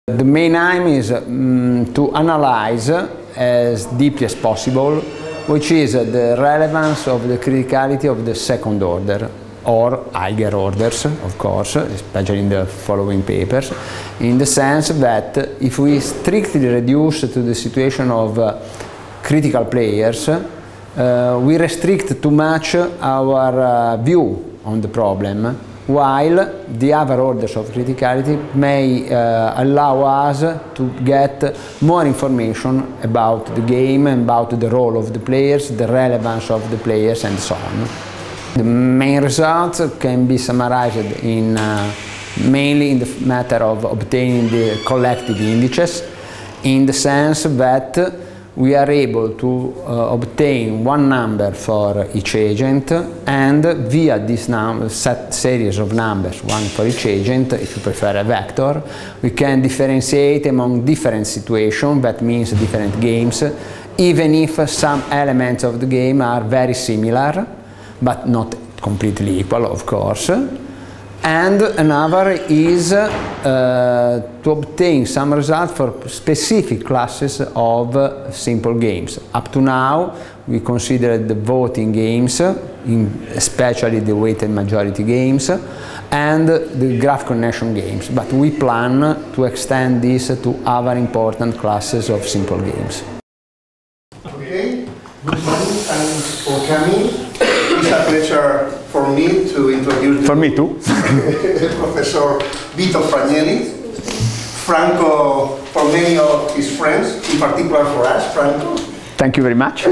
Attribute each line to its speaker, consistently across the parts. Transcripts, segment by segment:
Speaker 1: The main aim is to analyze as deeply as possible which is the relevance of the criticality of the second order or higher orders, of course, especially in the following papers, in the sense that if we strictly reduce to the situation of critical players, we restrict too much our view on the problem, while the other orders of criticality may allow us to get more information about the game, about the role of the players, the relevance of the players, and so on. The main results can be summarized in mainly in the matter of obtaining the collective indices, in the sense that we are able to obtain one number for each agent, and via this set series of numbers, one for each agent, if you prefer a vector, we can differentiate among different situations, that means different games, even if some elements of the game are very similar, but not completely equal, of course. And another is to obtain some results for specific classes of simple games. Up to now, we considered the voting games, especially the weighted majority games, and the graph connection games, but we plan to extend this to other important classes of simple games.
Speaker 2: Okay, good morning, thanks for coming. It's a pleasure for me to introduce Professor Vito Fragnelli. Franco, for many of his friends, in particular for us, Franco.
Speaker 1: Thank you very much.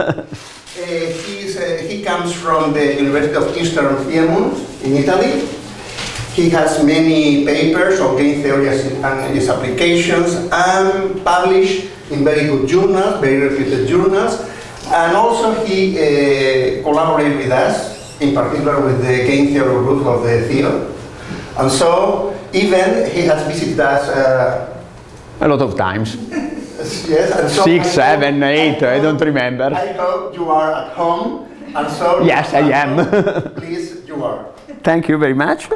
Speaker 2: He comes from the University of Eastern Piedmont in Italy. He has many papers on game theory and its applications, and published in very good journals, very reputed journals. And also he collaborated with us, in particular with the game theory group of the field. And so even he has visited us
Speaker 1: a lot of times.
Speaker 2: Yes, and so
Speaker 1: 6, 7, 8, I don't remember.
Speaker 2: I hope you are at home, and so
Speaker 1: yes, I am.
Speaker 2: Please, you are.
Speaker 1: Thank you very much.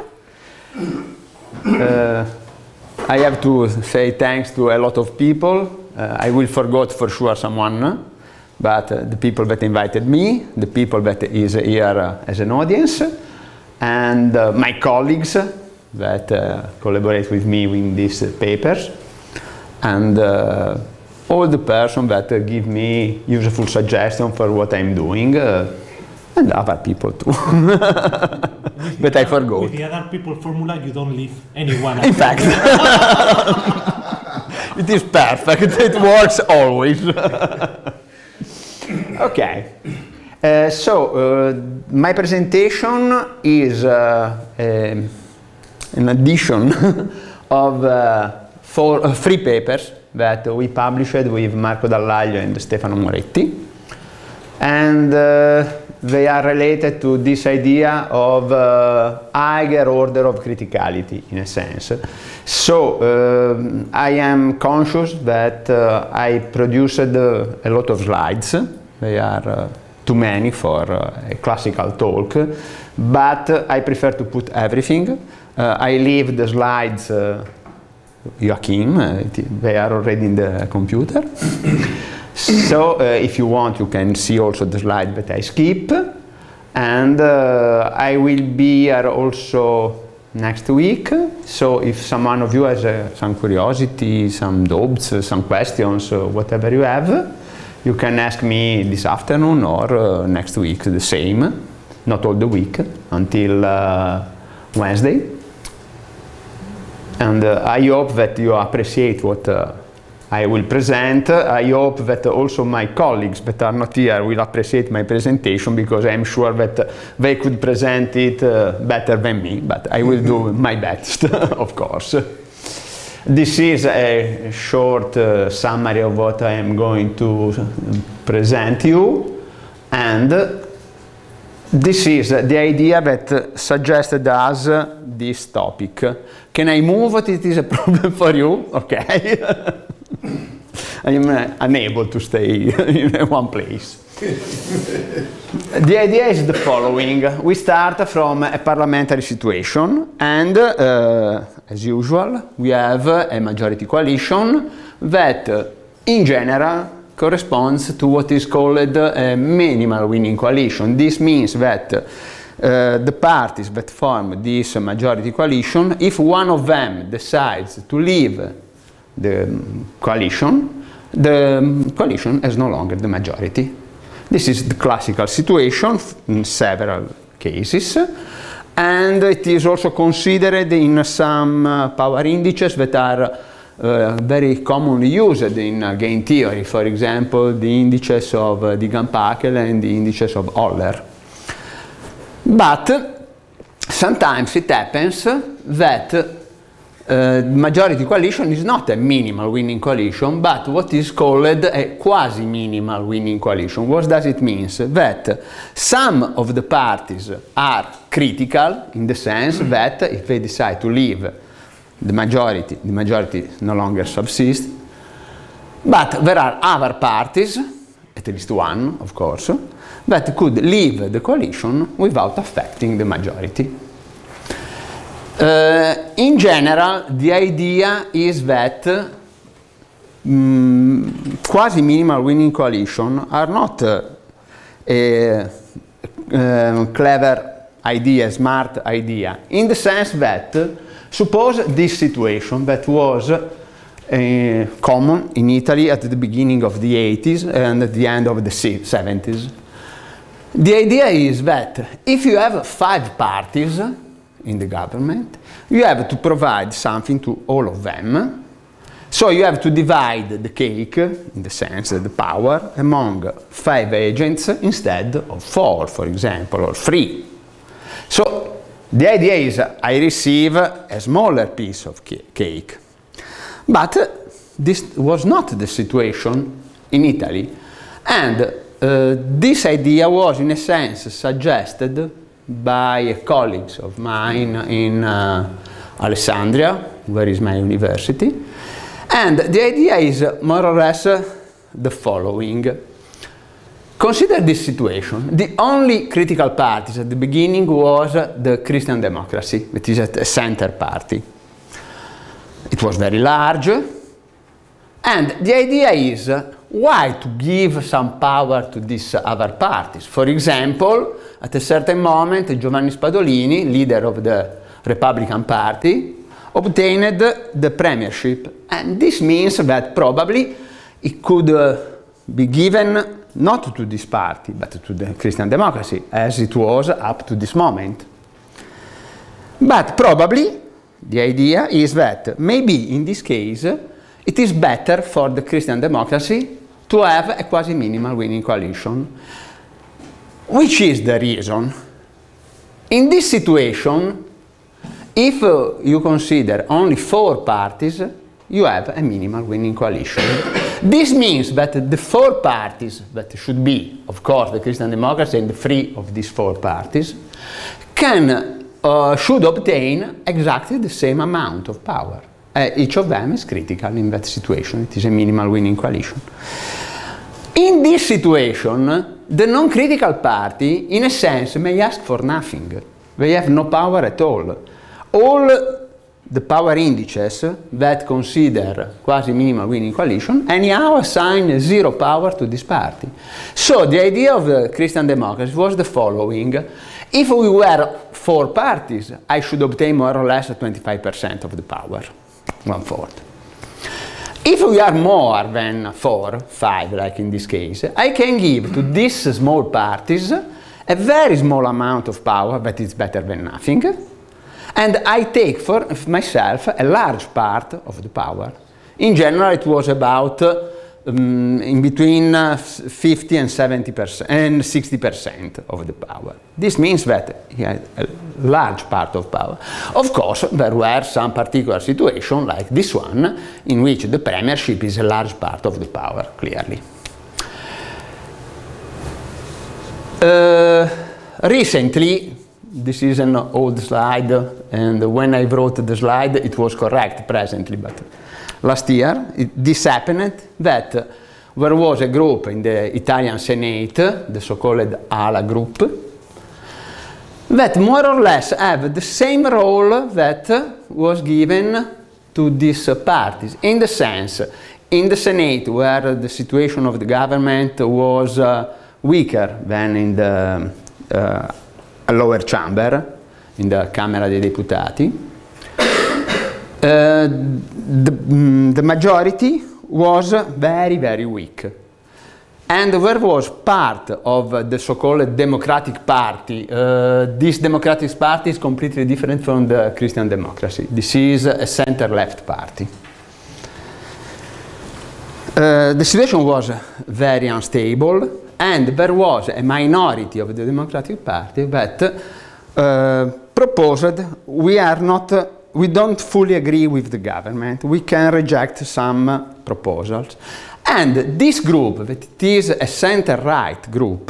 Speaker 1: I have to say thanks to a lot of people. I will forget for sure someone. But the people that invited me, the people that is here as an audience, and my colleagues that collaborate with me in these papers, and all the persons that give me useful suggestions for what I'm doing, and other people too. But I forgot.
Speaker 3: With the other people formula, you don't leave anyone.
Speaker 1: In fact, it is perfect. It works always. Okay, my presentation is an addition of 3 papers that we published with Marco Dallaglio and Stefano Moretti, and they are related to this idea of higher order of criticality, in a sense. So I am conscious that I produced a lot of slides. They are too many for a classical talk, but I prefer to put everything. I leave the slides, Joachim, they are already in the computer. So if you want, you can see also the slide that I skip, and I will be here also next week. So if someone of you has some curiosity, some doubts, some questions, whatever you have, you can ask me this afternoon or next week, the same, not all the week, until Wednesday. And I hope that you appreciate what I will present. I hope that also my colleagues that are not here will appreciate my presentation, because I'm sure that they could present it better than me, but I will do my best, of course. This is a short summary of what I am going to present you, and this is the idea that suggested us this topic. Can I move? It is a problem for you? Okay. I am unable to stay in one place. The idea is the following. We start from a parliamentary situation, and as usual, we have a majority coalition that, in general, corresponds to what is called a minimal winning coalition. This means that the parties that form this majority coalition, if one of them decides to leave the coalition has no longer the majority. This is the classical situation in several cases, and it is also considered in some power indices that are very commonly used in game theory. For example, the indices of Deegan-Packel and the indices of Euler. But sometimes it happens that majority coalition is not a minimal winning coalition, but what is called a quasi-minimal winning coalition. What does it mean? That some of the parties are critical in the sense that if they decide to leave the majority no longer subsists, but there are other parties, at least one of course, that could leave the coalition without affecting the majority. In general, the idea is that quasi-minimal winning coalition are not a clever idea, smart idea, in the sense that suppose this situation that was common in Italy at the beginning of the 80s and at the end of the 70s. The idea is that if you have 5 parties in the government, you have to provide something to all of them. So you have to divide the cake, in the sense that the power, among 5 agents instead of 4, for example, or 3. So the idea is I receive a smaller piece of cake. But this was not the situation in Italy. And this idea was in a sense suggested by colleagues of mine in Alessandria, where is my university. And the idea is more or less the following. Consider this situation. The only critical parties at the beginning was the Christian Democracy, which is a center party. It was very large, and the idea is why to give some power to these other parties. For example, at a certain moment, Giovanni Spadolini, leader of the Republican Party, obtained the premiership, and this means that probably it could be given not to this party, but to the Christian Democracy, as it was up to this moment. But probably the idea is that maybe in this case it is better for the Christian Democracy to have a quasi-minimal winning coalition. Which is the reason? In this situation, if you consider only 4 parties, you have a minimal winning coalition. This means that the 4 parties that should be, of course, the Christian Democracy and the 3 of these 4 parties, should obtain exactly the same amount of power. Each of them is critical in that situation. It is a minimal winning coalition. In this situation, the non-critical party, in a sense, may ask for nothing. They have no power at all. All the power indices that consider quasi-minimal winning coalition anyhow assign 0 power to this party. So the idea of the Christian Democracy was the following. If we were 4 parties, I should obtain more or less 25% of the power, 1/4. If we are more than 4, 5, like in this case, I can give to these small parties a very small amount of power that is better than nothing, and I take for myself a large part of the power. In general, it was about in between 50 and 70% and 60% of the power. This means that he had a large part of power. Of course, there were some particular situations like this one in which the premiership is a large part of the power, clearly. Recently, this is an old slide, and when I wrote the slide it was correct presently, but last year this happened that there was a group in the Italian Senate, the so-called ALA group, that more or less have the same role that was given to these parties, in the sense, in the Senate, where the situation of the government was weaker than in the lower chamber, in the Camera dei Deputati, the majority was very, very weak. And there was part of the so-called Democratic Party. This Democratic Party is completely different from the Christian Democracy. This is a center-left party. The situation was very unstable, and there was a minority of the Democratic Party that proposed, we don't fully agree with the government, we can reject some proposals. And this group, that it is a center-right group,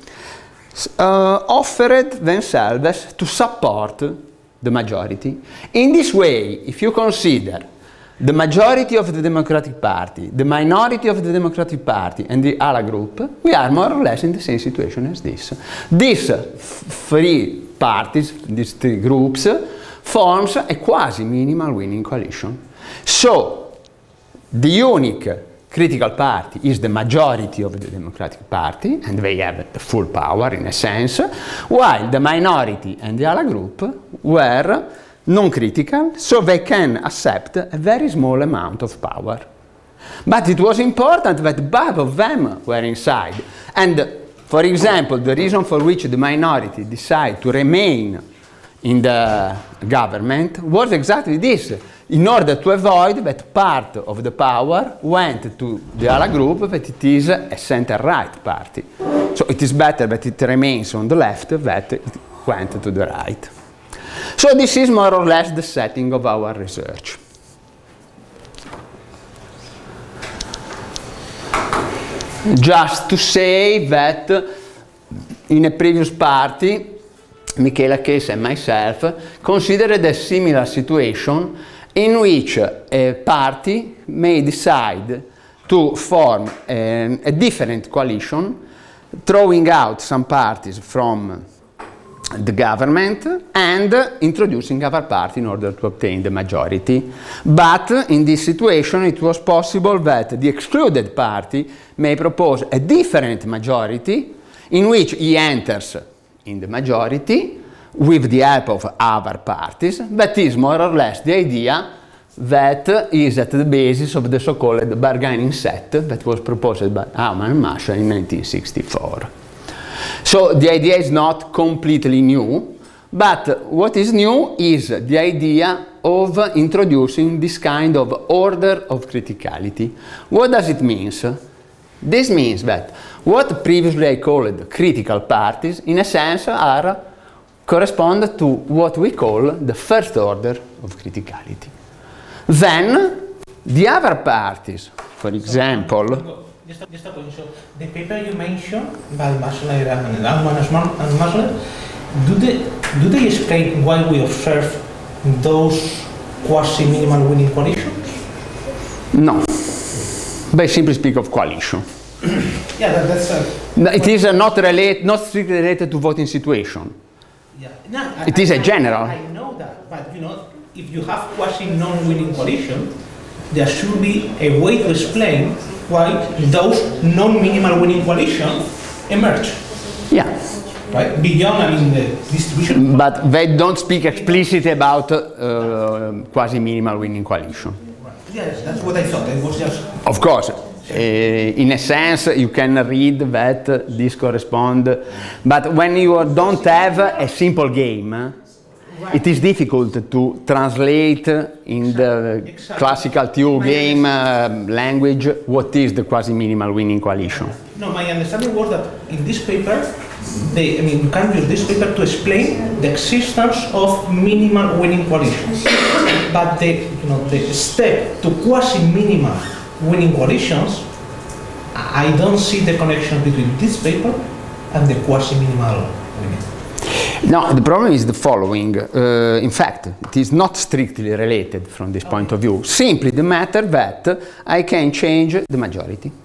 Speaker 1: offered themselves to support the majority. In this way, if you consider the majority of the Democratic Party, the minority of the Democratic Party, and the ALA group, we are more or less in the same situation as this. These three parties, these three groups, forms a quasi-minimal winning coalition. So, the unique critical party is the majority of the Democratic Party, and they have the full power in a sense, while the minority and the ALA group were non-critical, so they can accept a very small amount of power. But it was important that both of them were inside. And, for example, the reason for which the minority decided to remain in the government was exactly this, in order to avoid that part of the power went to the ALA group, that it is a center-right party. So it is better that it remains on the left than that it went to the right. So this is more or less the setting of our research. Just to say that in a previous party, Michela Case and myself considered a similar situation in which a party may decide to form a different coalition, throwing out some parties from the government and introducing other party in order to obtain the majority. But in this situation it was possible that the excluded party may propose a different majority in which he enters in the majority with the help of other parties. That is more or less the idea that is at the basis of the so-called bargaining set that was proposed by Aumann and Marshall in 1964. So the idea is not completely new, but what is new is the idea of introducing this kind of order of criticality. What does it mean? This means that what previously I called critical parties, in a sense, correspond to what we call the first order of criticality. Then, the other parties, for example...
Speaker 3: Just a point. So, the paper you mentioned by Masler and Aumann and Masler, do they explain why we observe those quasi-minimal winning coalitions?
Speaker 1: No. They simply speak of coalition.
Speaker 3: Yeah, that's...
Speaker 1: it is not strictly related to voting situation.
Speaker 3: Yeah. No,
Speaker 1: it is a general.
Speaker 3: I know that, but you know, if you have quasi-non-winning coalition, there should be a way to explain why those non-minimal winning coalitions emerge.
Speaker 1: Yeah.
Speaker 3: Right? Beyond, I mean, the distribution.
Speaker 1: But they don't speak explicitly about quasi-minimal winning coalition.
Speaker 3: Right. Yes, that's what I thought. It was just...
Speaker 1: Of course. In a sense, you can read that this corresponds, but when you don't have a simple game, it is difficult to translate in the classical TU game language what is the quasi-minimal winning coalition.
Speaker 3: No, my understanding was that in this paper, you can use this paper to explain the existence of minimal winning coalitions. But the step to quasi-minimal winning coalitions, I don't see the connection between this paper and the quasi-minimal winning.
Speaker 1: No, the problem is the following. In fact, it is not strictly related from this point of view. Simply the matter that I can change the majority.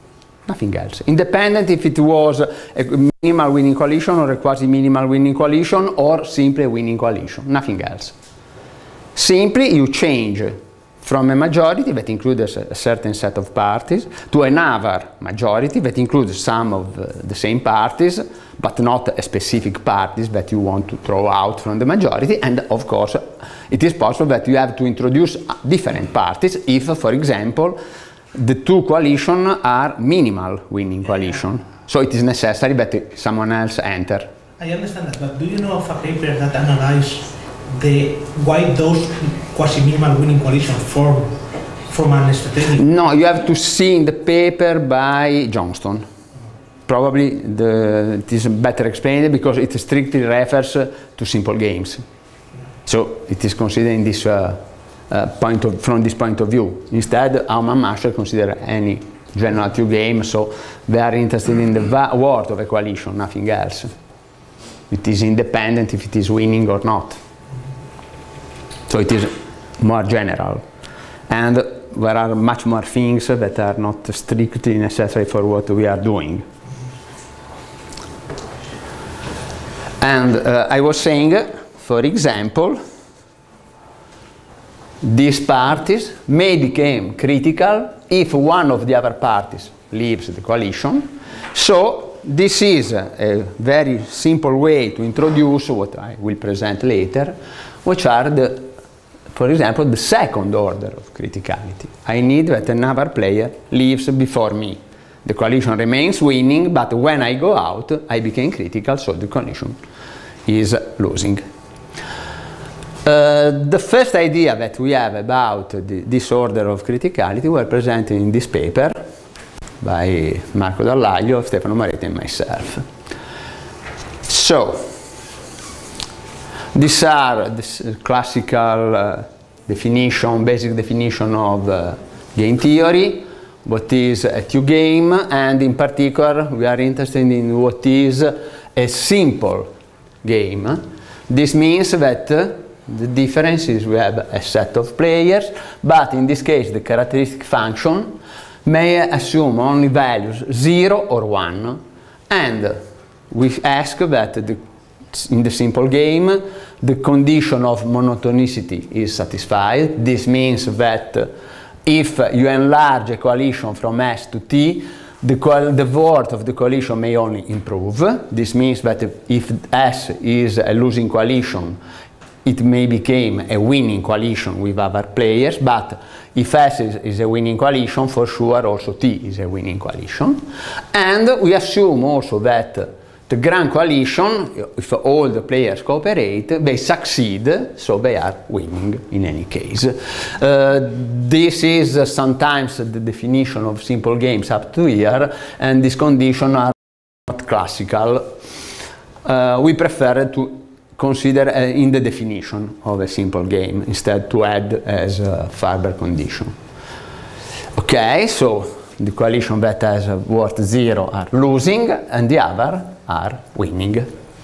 Speaker 1: nothing else. Independent if it was a minimal winning coalition or a quasi-minimal winning coalition or simply a winning coalition, nothing else. Simply you change from a majority that includes a certain set of parties to another majority that includes some of the same parties, but not a specific parties that you want to throw out from the majority. And of course, it is possible that you have to introduce different parties if, for example, the two coalitions are minimal winning coalition. So it is necessary that someone else enter.
Speaker 3: I understand that, but do you know of a paper that analyzes why those quasi-minimal winning coalitions form from an strategic?
Speaker 1: No, you have to see in the paper by Johnston. Probably it is better explained because it strictly refers to simple games. So it is considered in this from this point of view. Instead, Aumann Marshall consider any generative game, so they are interested in the word of a coalition, nothing else. It is independent if it is winning or not. So it is more general. And there are much more things that are not strictly necessary for what we are doing. And I was saying, for example, these parties may become critical if one of the other parties leaves the coalition. So this is a very simple way to introduce what I will present later, which are for example, the second order of criticality. I need that another player leaves before me. The coalition remains winning, but when I go out, I became critical, so the coalition is losing. The first idea that we have about this order of criticality were presented in this paper by Marco Dallaglio, Stefano Moretti, and myself. So, these are the classical basic definition of game theory, what is a two game, and in particular we are interested in what is a simple game. This means that the difference is we have a set of players, but in this case the characteristic function may assume only values 0 or 1, and we ask that in the simple game the condition of monotonicity is satisfied. This means that if you enlarge a coalition from S to T, the worth of the coalition may only improve. This means that if S is a losing coalition, it may become a winning coalition with other players, but if S is a winning coalition, for sure also T is a winning coalition. And we assume also that the grand coalition, if all the players cooperate, they succeed, so they are winning in any case. This is sometimes the definition of simple games up to here, and these conditions are not classical. We prefer to consider in the definition of a simple game instead to add as a further condition. Okay, so the coalition that has a worth 0 are losing and the other are winning.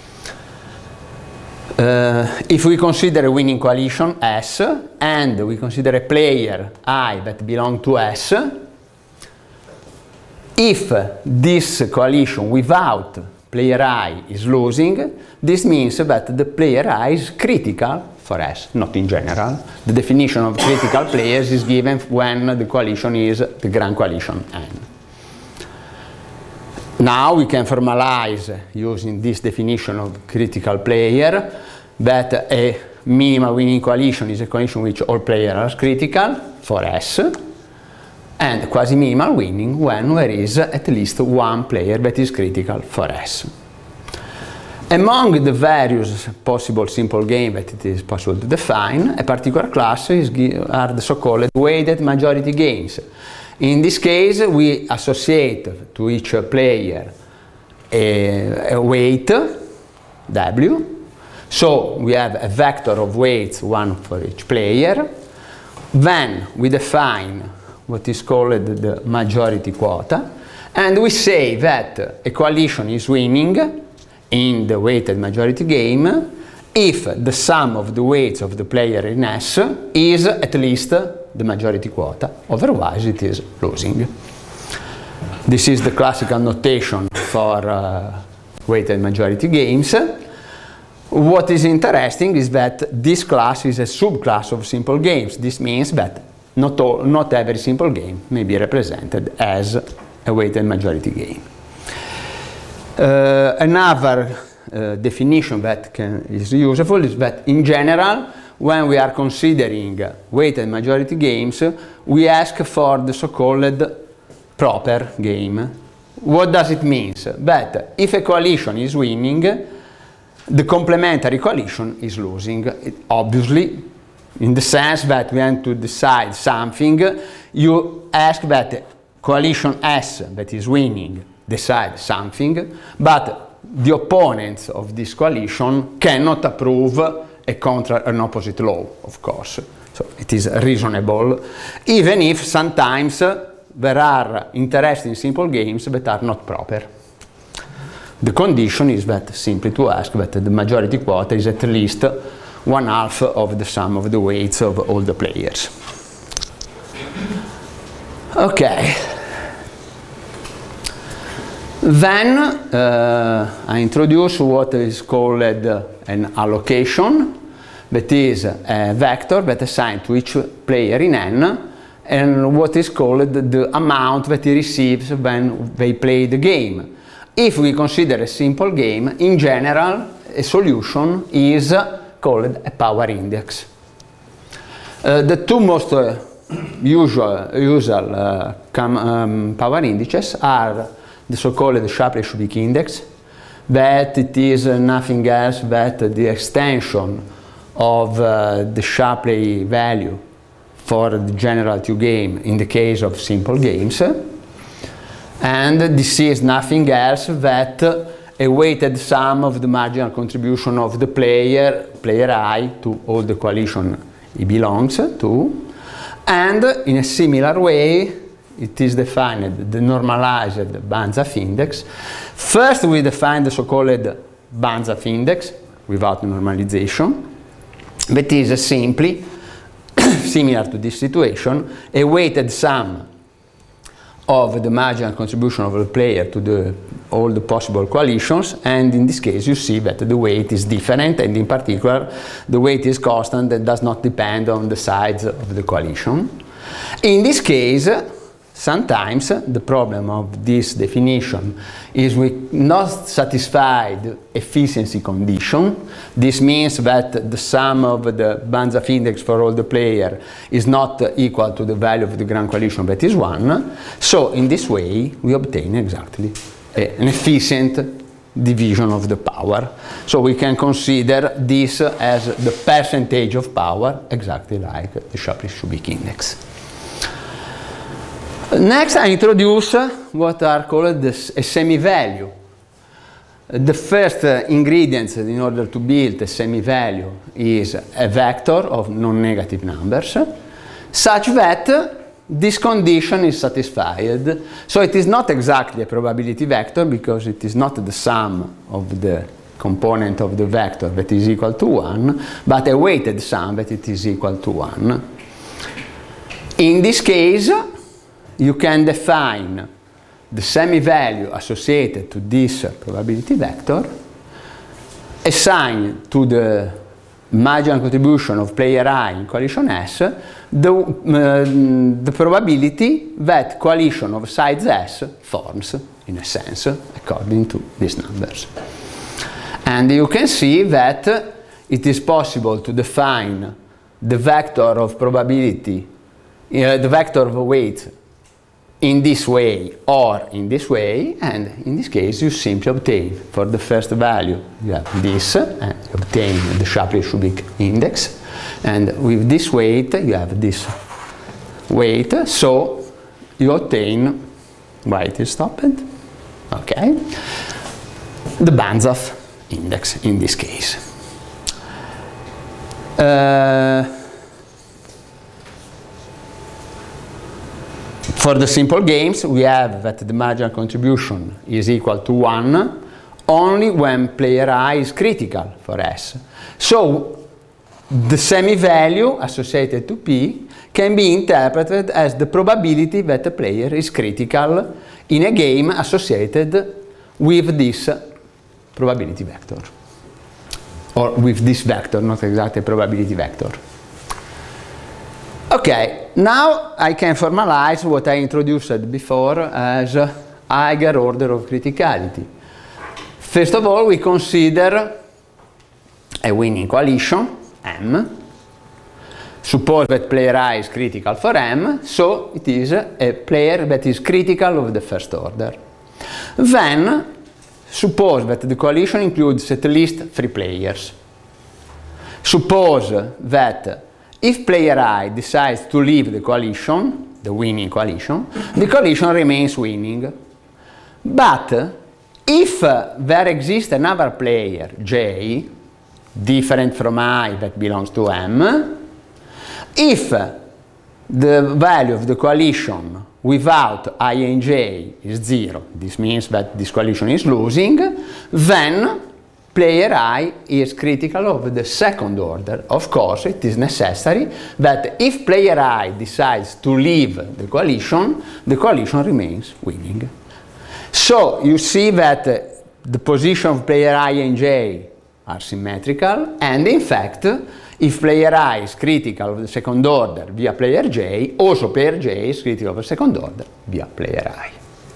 Speaker 1: If we consider a winning coalition S and we consider a player I that belongs to S, if this coalition without player I is losing, this means that the player I is critical for S, not in general. The definition of critical players is given when the coalition is the grand coalition N. Now we can formalize using this definition of critical player that a minimal winning coalition is a coalition in which all players are critical for S, and quasi-minimal winning when there is at least one player that is critical for S. Among the various possible simple games that it is possible to define, a particular class are the so-called weighted majority games. In this case, we associate to each player a weight, W. So we have a vector of weights, one for each player. Then we define what is called the majority quota, and we say that a coalition is winning in the weighted majority game if the sum of the weights of the player in S is at least the majority quota, otherwise it is losing. This is the classical notation for weighted majority games. What is interesting is that this class is a subclass of simple games. This means that not every simple game may be represented as a weighted majority game. Another definition that is useful is that in general, when we are considering weighted majority games, we ask for the so-called proper game. What does it mean? That if a coalition is winning, the complementary coalition is losing. Obviously, in the sense that we want to decide something, you ask that coalition S that is winning decide something, but the opponents of this coalition cannot approve an opposite law, of course. So it is reasonable, even if sometimes there are interesting simple games that are not proper. The condition is that simply to ask that the majority quota is at least 1/2 of the sum of the weights of all the players. Okay. Then I introduce what is called an allocation, that is a vector that assigns to each player in N, and what is called the amount that he receives when they play the game. If we consider a simple game, in general, a solution is called a power index. The two most usual power indices are the so-called Shapley-Shubik index, that it is nothing else but the extension of the Shapley value for the general two game in the case of simple games. And this is nothing else but a weighted sum of the marginal contribution of the player I, to all the coalition he belongs to. And in a similar way, it is defined the normalized Banzhaf index. First, we define the so-called Banzhaf index without normalization. That is simply, similar to this situation, a weighted sum of the marginal contribution of the player to all the possible coalitions, and in this case you see that the weight is different, and in particular the weight is constant and does not depend on the size of the coalition. In this case, sometimes the problem of this definition is we not satisfied efficiency condition. This means that the sum of the Banzhaf index for all the player is not equal to the value of the grand coalition that is 1. So in this way we obtain exactly an efficient division of the power. So we can consider this as the percentage of power, exactly like the Shapley-Shubik index. Next, I introduce what are called a semi-value. The first ingredient in order to build a semi-value is a vector of non-negative numbers, such that this condition is satisfied. So it is not exactly a probability vector, because it is not the sum of the component of the vector that is equal to 1, but a weighted sum that it is equal to 1. In this case, you can define the semi-value associated to this probability vector, assign to the marginal contribution of player I in coalition S the probability that coalition of size S forms, in a sense, according to these numbers. And you can see that it is possible to define the vector of probability, the vector of weight, in this way or in this way, and in this case you simply obtain, for the first value you have this, and you obtain the Shapley-Shubik index, and with this weight you have this weight, so you obtain, why it is stopped, okay, the Banzhaf index in this case. For the simple games, we have that the marginal contribution is equal to 1 only when player I is critical for S. So the semi-value associated to P can be interpreted as the probability that a player is critical in a game associated with this probability vector. Or with this vector, not exactly probability vector. Okay, now I can formalize what I introduced before as higher order of criticality. First of all, we consider a winning coalition, M. Suppose that player I is critical for M, so it is a player that is critical of the first order. Then, suppose that the coalition includes at least 3 players. Suppose that if player I decides to leave the coalition, the winning coalition, the coalition remains winning. But if there exists another player, J, different from I that belongs to M, if the value of the coalition without I and J is 0, this means that this coalition is losing, then player I is critical of the second order. Of course, it is necessary that if player I decides to leave the coalition remains winning. So you see that the position of player I and J are symmetrical, and in fact, if player I is critical of the second order via player J, also player J is critical of the second order via player I.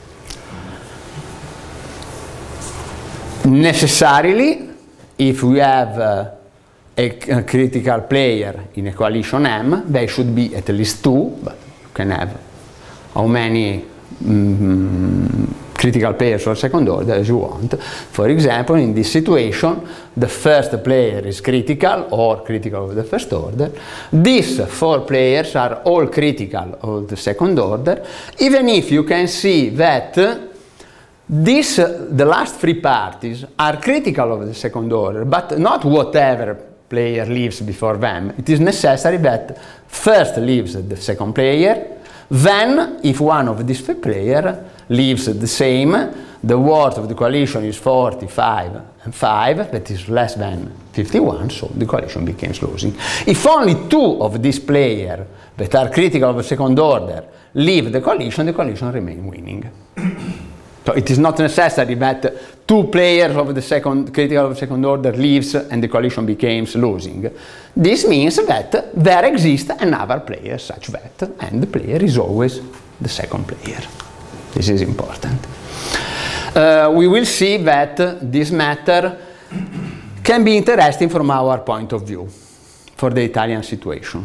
Speaker 1: Necessarily, if we have a critical player in a coalition M, they should be at least 2, but you can have how many critical players for second order as you want. For example, in this situation, the first player is critical or critical of the first order. These 4 players are all critical of the second order, even if you can see that the last 3 parties are critical of the second order, but not whatever player leaves before them. It is necessary that first leaves the second player, then if one of these 3 players leaves the same, the worth of the coalition is 45 and 5, that is less than 51, so the coalition becomes losing. If only 2 of these players that are critical of the second order leave the coalition remains winning. So it is not necessary that 2 players of the critical of the second order leaves and the coalition becomes losing. This means that there exists another player such that, and the player is always the second player. This is important. We will see that this matter can be interesting from our point of view for the Italian situation.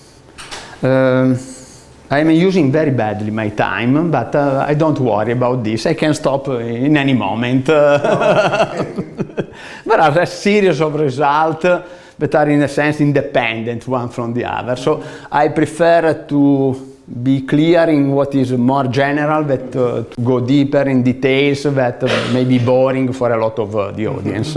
Speaker 1: I am using very badly my time, but I don't worry about this. I can stop in any moment. There are a series of results that are in a sense independent one from the other. So I prefer to be clear in what is more general, that to go deeper in details that may be boring for a lot of the audience.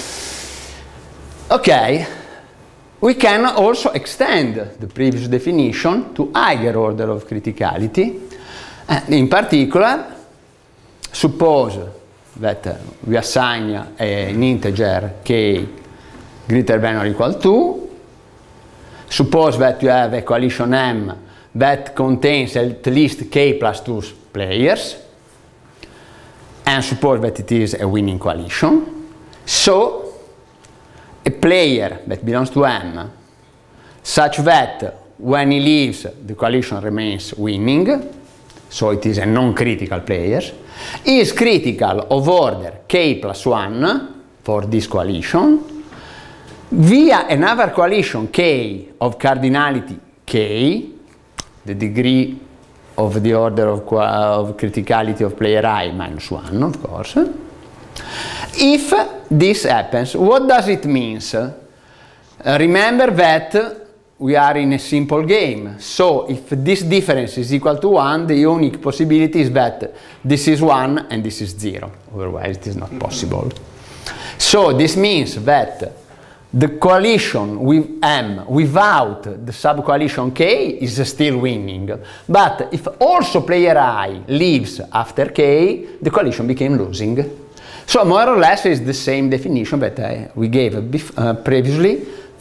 Speaker 1: Okay. We can also extend the previous definition to higher order of criticality. In particular, suppose that we assign an integer k greater than or equal to. Suppose that you have a coalition M that contains at least k plus 2 players. And suppose that it is a winning coalition. So, a player that belongs to M, such that when he leaves, the coalition remains winning, so it is a non-critical player, is critical of order k plus 1 for this coalition, via another coalition k of cardinality k, the degree of the order of criticality of player I minus 1, of course. If this happens, what does it mean? Remember that we are in a simple game, so if this difference is equal to 1, the unique possibility is that this is 1 and this is 0, otherwise it is not possible. So this means that the coalition with M without the subcoalition K is still winning, but if also player I leaves after K, the coalition became losing. So more or less is the same definition that we gave previously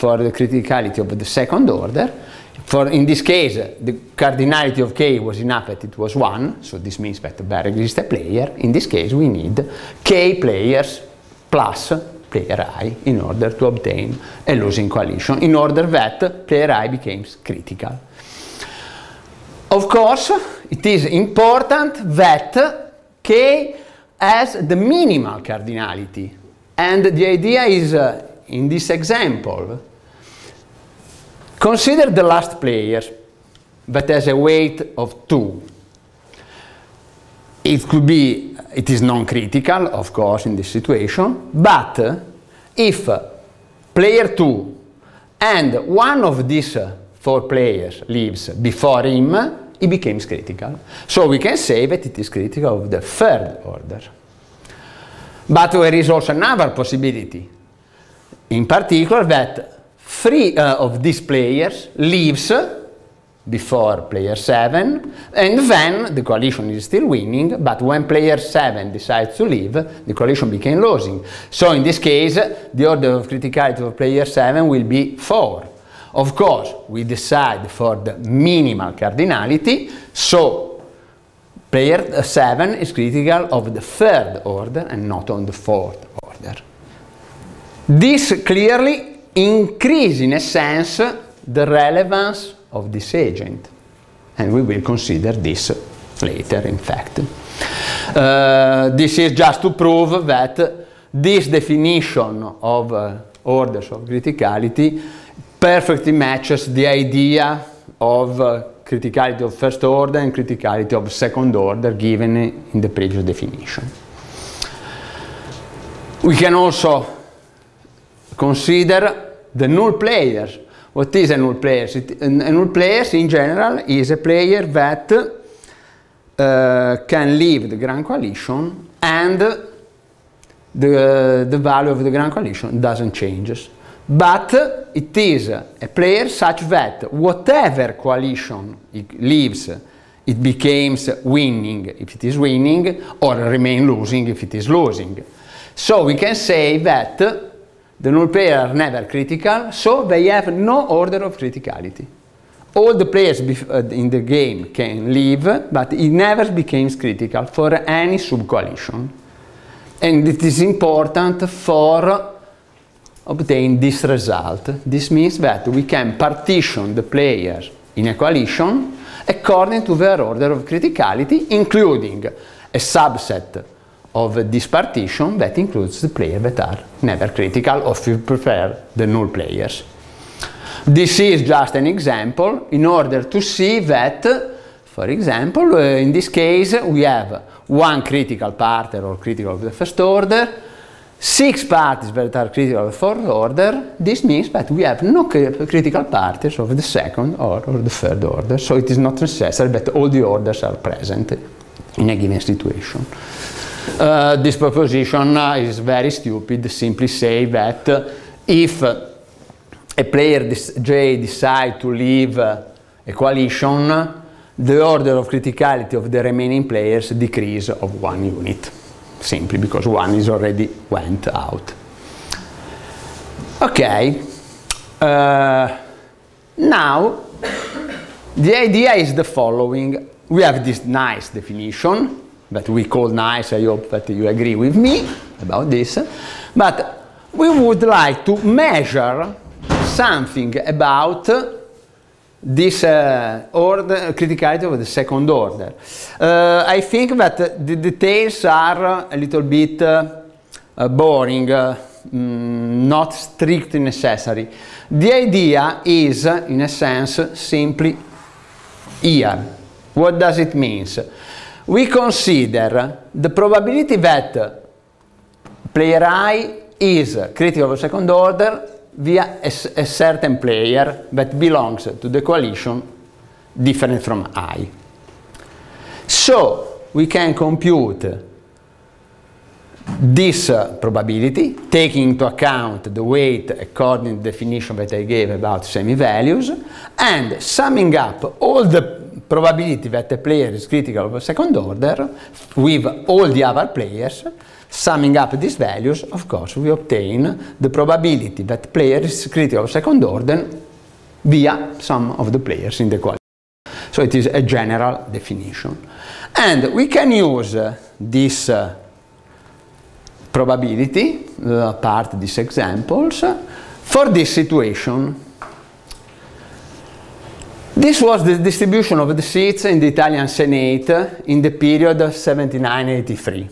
Speaker 1: for the criticality of the second order. In this case, the cardinality of K was enough that it was 1, so this means that there exists a player. In this case, we need K players plus player I in order to obtain a losing coalition, in order that player I becomes critical. Of course, it is important that K has the minimal cardinality, and the idea is, in this example, consider the last player that has a weight of 2. It is non-critical, of course, in this situation, but if player 2 and one of these 4 players leaves before him, it becomes critical. So we can say that it is critical of the third order. But there is also another possibility, in particular that 3 of these players leaves before player 7, and then the coalition is still winning, but when player 7 decides to leave, the coalition became losing. So in this case, the order of criticality of player 7 will be 4. Of course, we decide for the minimal cardinality, so player 7 is critical of the third order and not on the fourth order. This clearly increases, in a sense, the relevance of this agent, and we will consider this later, in fact. This is just to prove that this definition of orders of criticality perfectly matches the idea of criticality of first order and criticality of second order given in the previous definition. We can also consider the null players. What is a null player? A null player in general is a player that can leave the Grand Coalition and the value of the Grand Coalition doesn't change. But it is a player such that whatever coalition it leaves, it becomes winning if it is winning, or remain losing if it is losing. So we can say that the null players are never critical, so they have no order of criticality. All the players in the game can leave, but it never becomes critical for any sub-coalition. And it is important for obtain this result. This means that we can partition the players in a coalition according to their order of criticality, including a subset of this partition that includes the players that are never critical, or if you prefer, the null players. This is just an example in order to see that, for example, in this case we have one critical party or critical of the first order, 6 parties that are critical of the fourth order. This means that we have no critical parties of the second or the third order, so it is not necessary that all the orders are present in a given situation. This proposition is very stupid. Simply say that if a player J decides to leave a coalition, the order of criticality of the remaining players decrease of 1 unit, simply because one is already went out. Okay, now the idea is the following. We have this nice definition that we call nice. I hope that you agree with me about this, but we would like to measure something about this criticality of the second order. I think that the details are a little bit boring, not strictly necessary. The idea is, in a sense, simply here. What does it mean? We consider the probability that player I is critical of second order via a certain player that belongs to the coalition different from I. So we can compute this probability, taking into account the weight according to the definition that I gave about semi-values, and summing up all the probability that the player is critical of a second order with all the other players. Summing up these values, of course, we obtain the probability that the player is critical of second order via sum of the players in the coalition. So it is a general definition. And we can use this probability, part these examples, for this situation. This was the distribution of the seats in the Italian Senate in the period 79-83.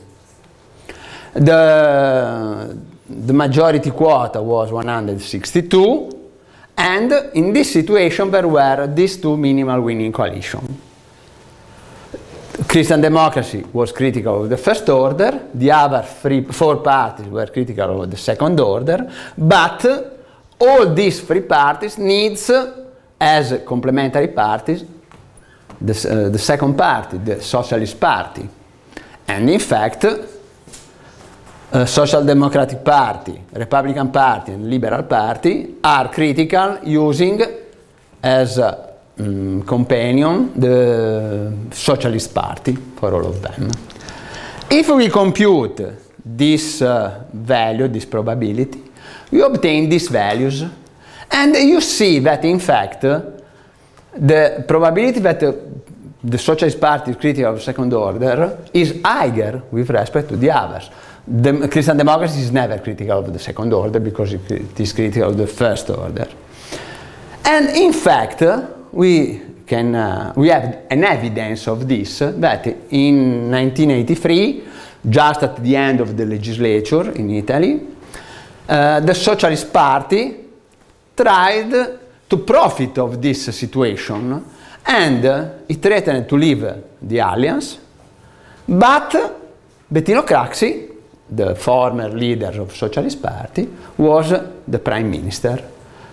Speaker 1: The majority quota was 162, and in this situation there were these two minimal winning coalitions. Christian Democracy was critical of the first order, the other four parties were critical of the second order, but all these three parties needs as complementary parties the second party, the Socialist Party. And in fact, Social Democratic Party, Republican Party and Liberal Party are critical using as companion the Socialist Party for all of them. If we compute this value, this probability, we obtain these values, and you see that in fact the probability that the Socialist Party is critical of second order is higher with respect to the others. The Christian Democracy is never critical of the second order because it is critical of the first order. And in fact, we have an evidence of this, that in 1983, just at the end of the legislature in Italy, the Socialist Party tried to profit of this situation, and it threatened to leave the alliance, but Bettino Craxi, the former leader of Socialist Party, was the prime minister.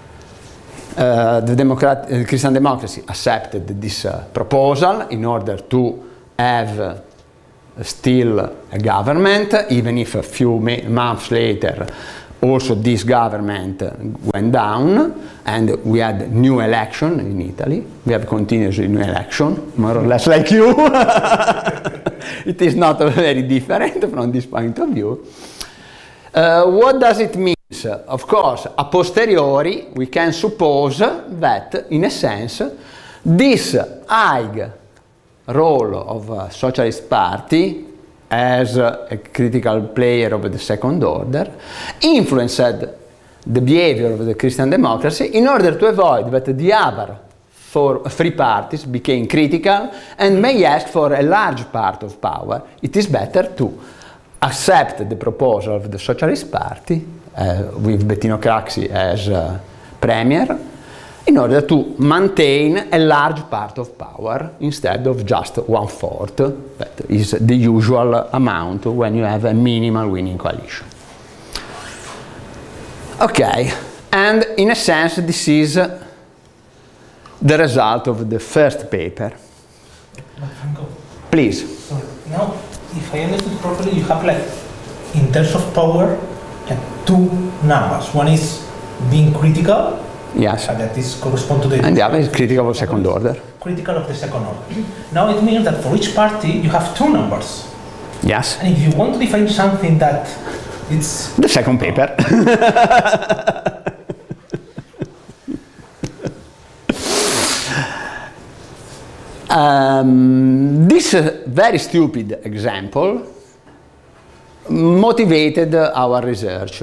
Speaker 1: The Christian Democracy accepted this proposal in order to have still a government, even if a few months later also this government went down and we had new election in Italy. We have continuously new election, more or less like you. It is not very different from this point of view. What does it mean? Of course, a posteriori, we can suppose that, in a sense, this high role of a Socialist Party as a critical player of the second order influenced the behavior of the Christian Democracy in order to avoid that the other three parties became critical and may ask for a large part of power. It is better to accept the proposal of the Socialist Party with Bettino Craxi as premier in order to maintain a large part of power instead of just 1/4, that is the usual amount when you have a minimal winning coalition. Okay, and in a sense this is the result of the first paper. Please.
Speaker 3: Sorry. Now, if I understood properly, you have like, in terms of power, two numbers. One is being critical.
Speaker 1: Yes.
Speaker 3: That is correspond to the.
Speaker 1: And the other is critical of second order.
Speaker 3: Critical of the second order. Now it means that for each party you have two numbers.
Speaker 1: Yes.
Speaker 3: And if you want to define something that it's
Speaker 1: the second paper. This very stupid example motivated our research.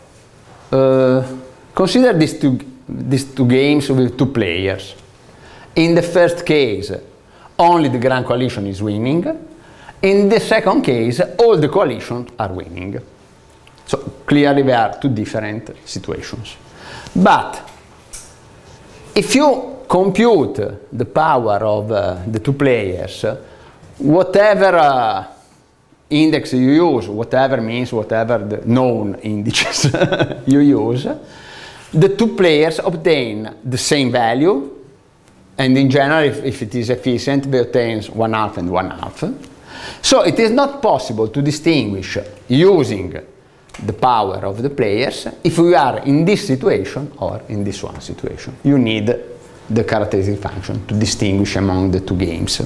Speaker 1: Consider these two games with two players. In the first case, only the Grand Coalition is winning. In the second case, all the coalitions are winning. So clearly there are two different situations. But if you compute the power of the two players, whatever index you use, whatever means whatever the known indices you use, the two players obtain the same value, and in general, if it is efficient, they obtain 1/2 and 1/2. So it is not possible to distinguish using the power of the players if we are in this situation or in this one situation. You need the characteristic function to distinguish among the two games.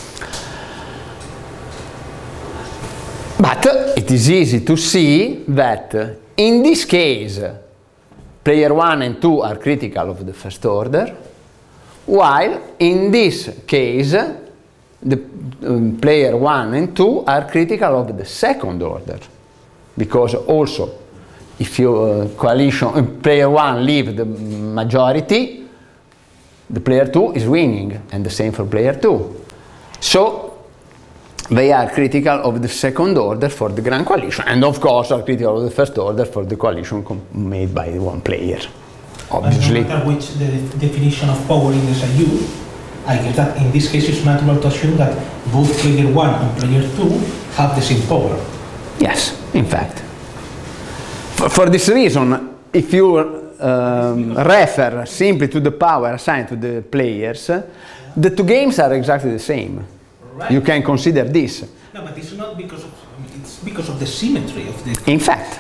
Speaker 1: But it is easy to see that in this case player 1 and 2 are critical of the first order, while in this case the player 1 and 2 are critical of the second order, because also if you player 1 leave the majority, the player 2 is winning, and the same for player 2. So they are critical of the second order for the grand coalition, and of course are critical of the first order for the coalition made by one player, obviously.
Speaker 3: No matter which the definition of power is I use, I guess that in this case it's natural to assume that both player 1 and player 2 have the same power.
Speaker 1: Yes, in fact. For this reason, if you refer simply to the power assigned to the players, the two games are exactly the same.
Speaker 3: Right.
Speaker 1: You can consider this.
Speaker 3: No, but it's not because of, it's because of the symmetry of the...
Speaker 1: In fact.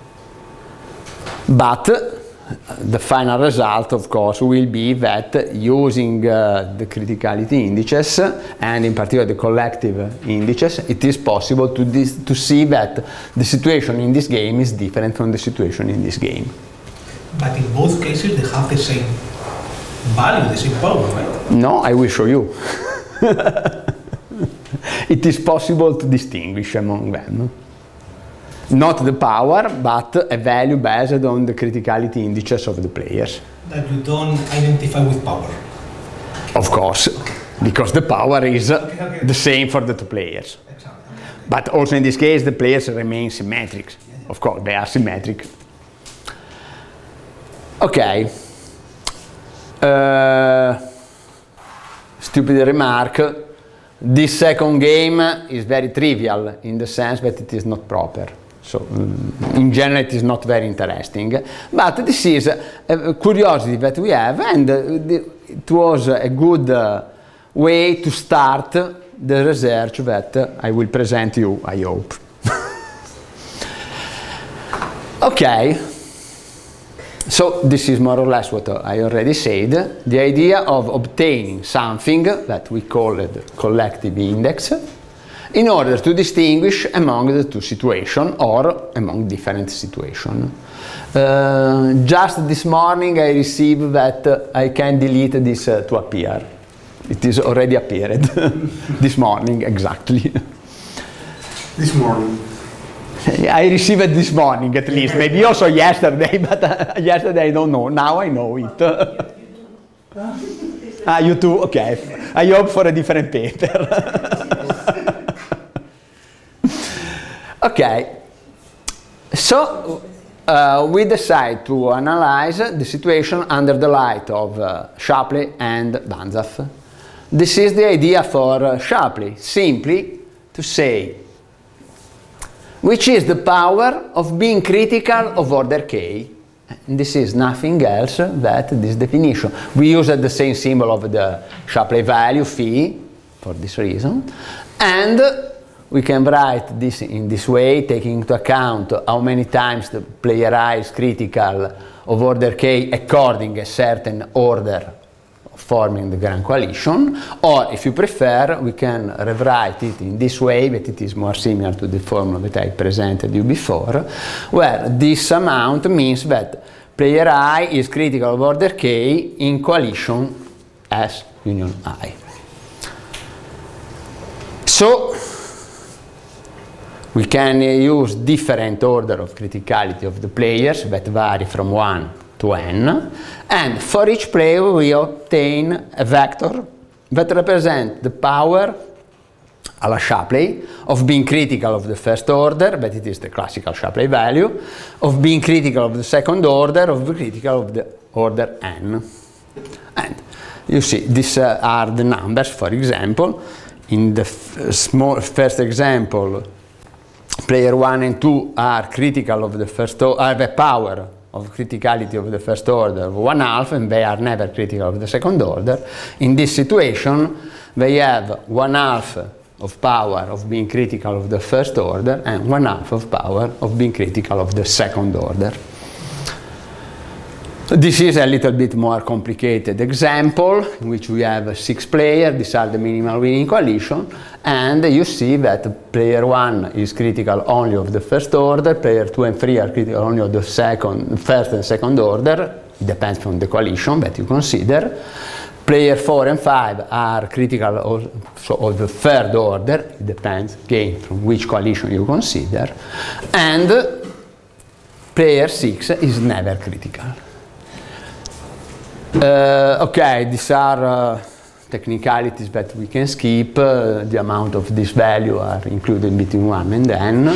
Speaker 1: But the final result, of course, will be that using the criticality indices, and in particular the collective indices, it is possible to see that the situation in this game is different from the situation in this game.
Speaker 3: But in both cases they have the same value, the same power, right?
Speaker 1: No, I will show you. It is possible to distinguish among them. Not the power, but a value based on the criticality indices of the players.
Speaker 3: That you don't identify with power.
Speaker 1: Of course, because the power is the same for the two players.
Speaker 3: Exactly.
Speaker 1: But also in this case, the players remain symmetric. Of course, they are symmetric. Okay. Stupid remark. This second game is very trivial in the sense that it is not proper. So, in general, it is not very interesting. But this is a curiosity that we have, and it was a good way to start the research that I will present you, I hope. Okay. So this is more or less what I already said. The idea of obtaining something that we call it collective index in order to distinguish among the two situations or among different situations. Just this morning I received that I can delete this to appear. It is already appeared this morning exactly.
Speaker 2: This morning.
Speaker 1: I received it this morning at least, maybe also yesterday, but yesterday I don't know, now I know it. You too? Okay, I hope for a different paper. Okay, so we decide to analyze the situation under the light of Shapley and Banzhaf. This is the idea for Shapley, simply to say which is the power of being critical of order k. And this is nothing else but this definition. We use the same symbol of the Shapley value phi for this reason, and we can write this in this way, taking into account how many times the player I is critical of order k according a certain order forming the grand coalition, or if you prefer, we can rewrite it in this way, that it is more similar to the formula that I presented you before, where this amount means that player I is critical of order k in coalition S union I. So we can use different order of criticality of the players that vary from 1 to n, and for each player we obtain a vector that represents the power alla Shapley of being critical of the first order, but it is the classical Shapley value, of being critical of the second order, of being critical of the order n. And you see, these are the numbers, for example. In the first example, player 1 and 2 are critical of the first order, the power of criticality of the first order of 1/2, and they are never critical of the second order. In this situation, they have 1/2 of power of being critical of the first order and 1/2 of power of being critical of the second order. This is a little bit more complicated example in which we have 6 players. These are the minimal winning coalition, and you see that player 1 is critical only of the first order, player 2 and 3 are critical only of the first and second order. It depends on the coalition that you consider. Player 4 and 5 are critical also of the third order. It depends again from which coalition you consider, and player 6 is never critical. Okay, these are technicalities that we can skip. The amount of this value are included between 1 and n.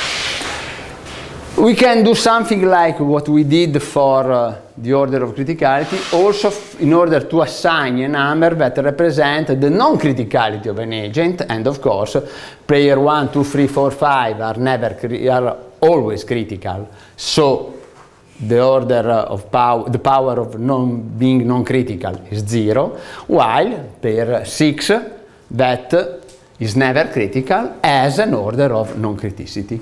Speaker 1: We can do something like what we did for the order of criticality, also in order to assign a number that represents the non-criticality of an agent, and of course player 1, 2, 3, 4, 5 are always critical, so the order of the power of being non-critical is 0, while player 6 that is never critical has an order of non-criticity.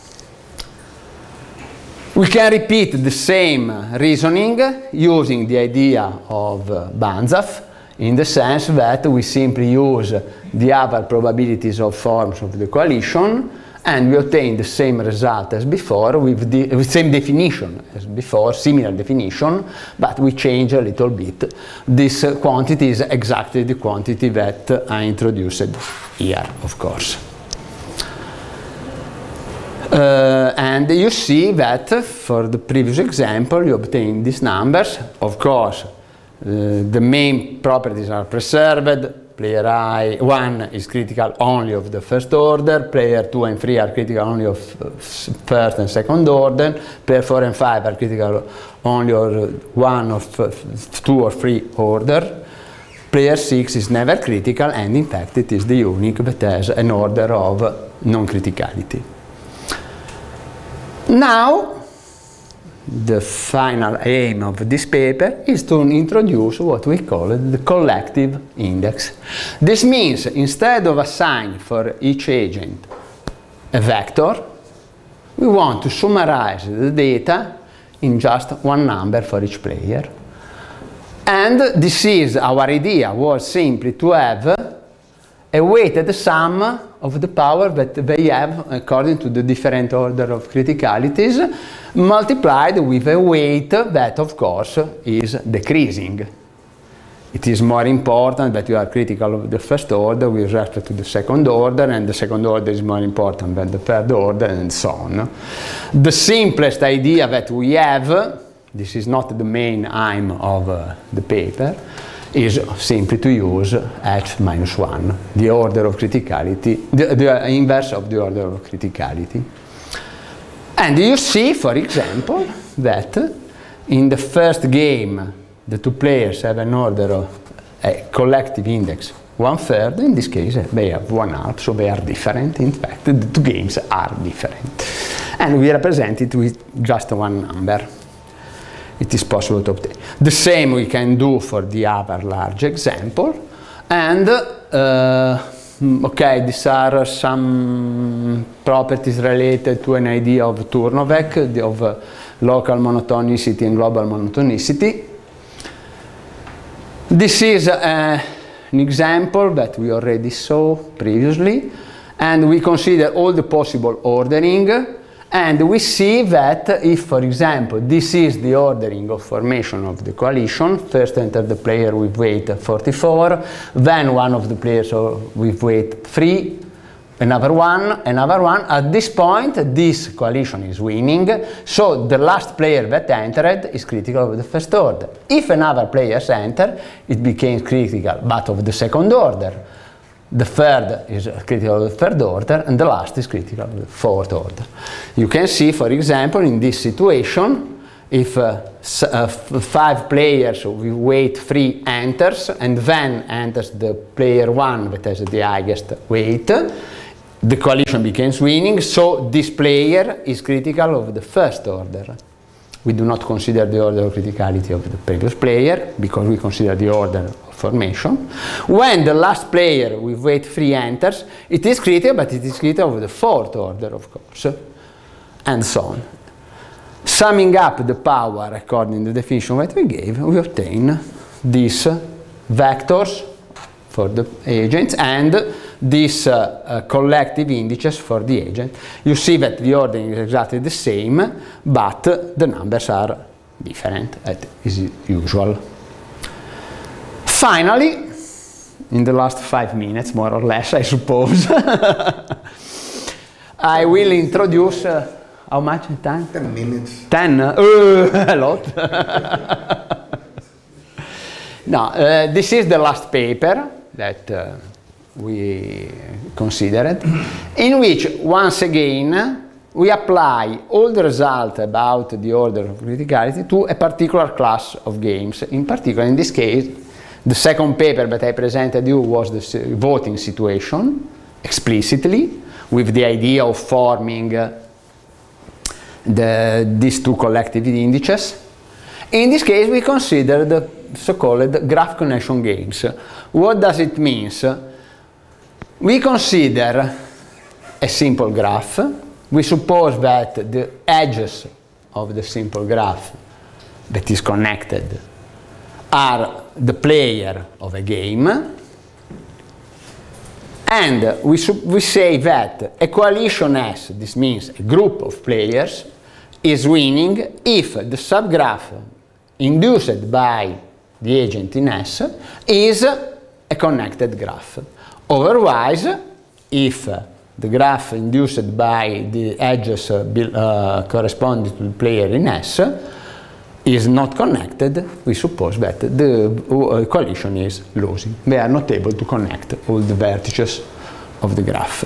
Speaker 1: We can repeat the same reasoning using the idea of Banzhaf, in the sense that we simply use the other probabilities of forms of the coalition, and we obtain the same result as before with the same definition as before, similar definition, but we change a little bit. This quantity is exactly the quantity that I introduced here, of course. And you see that for the previous example you obtain these numbers. Of course, the main properties are preserved. Player 1 is critical only of the first order, player 2 and 3 are critical only of first and second order, player 4 and 5 are critical only of one of 2 or 3 order. Player 6 is never critical, and in fact it is the unique that has an order of non-criticality. Now, the final aim of this paper is to introduce what we call the collective index. This means instead of assigning for each agent a vector, we want to summarize the data in just one number for each player. And this is our idea, was simply to have a weighted sum of the power that they have according to the different order of criticalities, multiplied with a weight that of course is decreasing. It is more important that you are critical of the first order with respect to the second order, and the second order is more important than the third order, and so on. The simplest idea that we have, this is not the main aim of the paper, is simply to use h minus 1, the order of criticality, the inverse of the order of criticality. And you see, for example, that in the first game the two players have an order of a collective index 1/3. In this case they have 1/2, so they are different. In fact, the two games are different. And we represent it with just one number. It is possible to obtain. The same we can do for the other large example. And okay, these are some properties related to an idea of Turnovec, of local monotonicity and global monotonicity. This is an example that we already saw previously, and we consider all the possible ordering. And we see that if, for example, this is the ordering of formation of the coalition, first enter the player with weight 44, then one of the players with weight 3, another one, at this point this coalition is winning, so the last player that entered is critical of the first order. If another player enters, it becomes critical but of the second order. The third is critical of the third order, and the last is critical of the fourth order. You can see, for example, in this situation, if 5 players with weight 3 enters, and then enters the player 1 that has the highest weight, the coalition becomes winning, so this player is critical of the first order. We do not consider the order of criticality of the previous player, because we consider the order of formation. When the last player with weight 3 enters, it is critical, but it is critical of the fourth order, of course, and so on. Summing up the power according to the definition that we gave, we obtain these vectors for the agents and these collective indices for the agent. You see that the ordering is exactly the same, but the numbers are different, as is usual. Finally, in the last 5 minutes, more or less, I suppose, I will introduce, how much time?
Speaker 2: 10 minutes.
Speaker 1: 10? A lot. No, this is the last paper that we considered, in which, once again, we apply all the results about the order of criticality to a particular class of games. In particular, in this case, the second paper that I presented you was the voting situation, explicitly, with the idea of forming these two collective indices. In this case, we consider the so-called graph connection games. What does it mean? We consider a simple graph. We suppose that the edges of the simple graph that is connected are the player of a game, and we say that a coalition S, this means a group of players, is winning if the subgraph induced by the agent in S is a connected graph. Otherwise, if the graph induced by the edges corresponding to the player in S is not connected, we suppose that the coalition is losing. They are not able to connect all the vertices of the graph.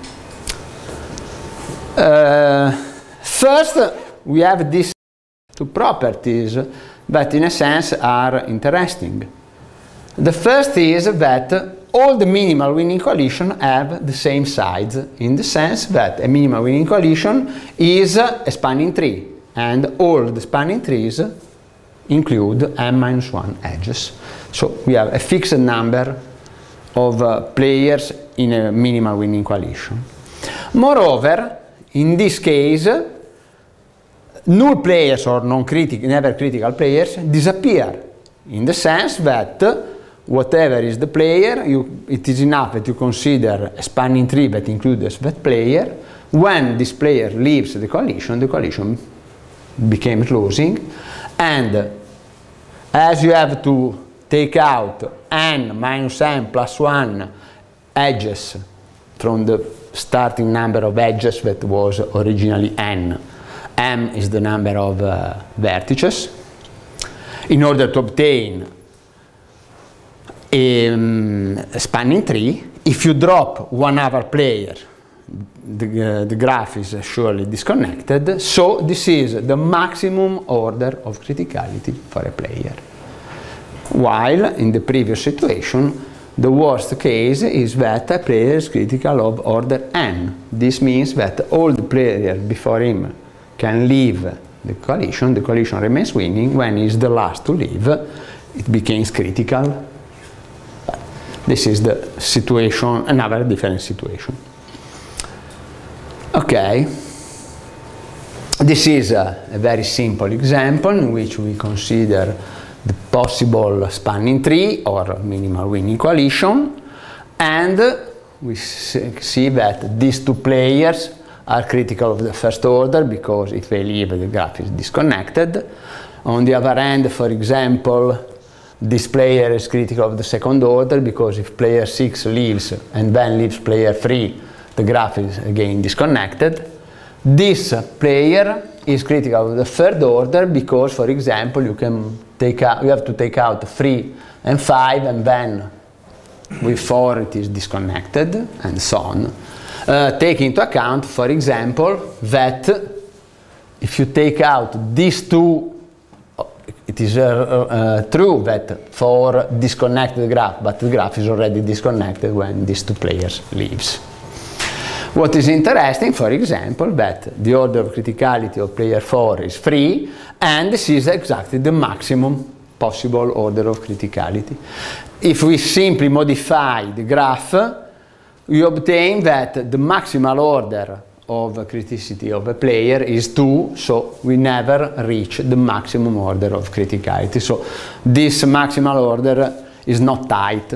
Speaker 1: First, we have these two properties that in a sense are interesting. The first is that all the minimal winning coalition have the same sides, in the sense that a minimal winning coalition is a spanning tree, and all the spanning trees include n-1 edges. So we have a fixed number of players in a minimal winning coalition. Moreover, in this case, null players or never critical players disappear, in the sense that whatever is the player, it is enough that you consider a spanning tree that includes that player. When this player leaves the coalition became losing, and as you have to take out n minus n plus 1 edges from the starting number of edges that was originally n, m is the number of vertices, in order to obtain a spanning tree. If you drop one other player, the graph is surely disconnected. So this is the maximum order of criticality for a player. While in the previous situation, the worst case is that a player is critical of order n. This means that all the players before him can leave the coalition remains winning. When he is the last to leave, it becomes critical. This is the situation, another different situation. Okay, this is a very simple example in which we consider the possible spanning tree or minimal winning coalition, and we see that these two players are critical of the first order, because if they leave, the graph is disconnected. On the other hand, for example, this player is critical of the second order, because if player 6 leaves and then leaves player 3, the graph is again disconnected. This player is critical of the third order, because, for example, you have to take out 3 and 5, and then with 4 it is disconnected, and so on. Take into account, for example, that if you take out these two, it is true that for disconnect the graph, but the graph is already disconnected when these two players leaves. What is interesting, for example, that the order of criticality of player 4 is 3, and this is exactly the maximum possible order of criticality. If we simply modify the graph, we obtain that the maximal order of criticality of a player is 2, so we never reach the maximum order of criticality. So this maximal order is not tight.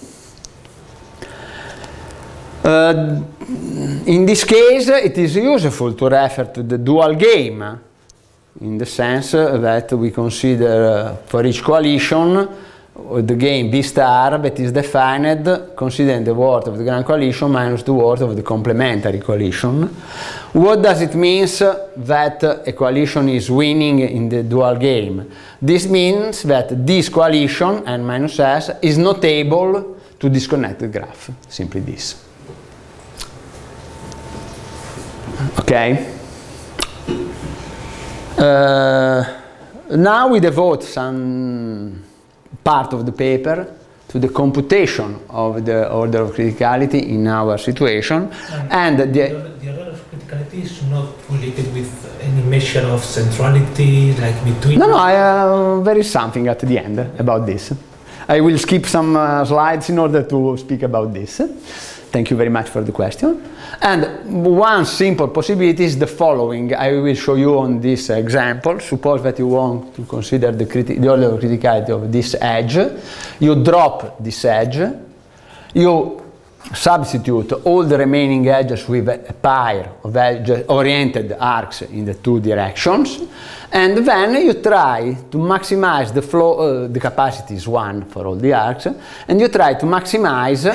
Speaker 1: In this case, it is useful to refer to the dual game, in the sense that we consider for each coalition the game B star that is defined considering the worth of the grand coalition minus the worth of the complementary coalition. What does it mean that a coalition is winning in the dual game? This means that this coalition, n minus s, is not able to disconnect the graph. Simply this. Okay? Now we devote some part of the paper to the computation of the order of criticality in our situation, and
Speaker 3: the order of criticality is not related with any measure of centrality, like between.
Speaker 1: No, there is something at the end about this. I will skip some slides in order to speak about this. Thank you very much for the question. And one simple possibility is the following. I will show you on this example. Suppose that you want to consider the order of criticality of this edge. You drop this edge. You substitute all the remaining edges with a pair of oriented arcs in the two directions. And then you try to maximize the flow. The capacity is 1 for all the arcs. And you try to maximize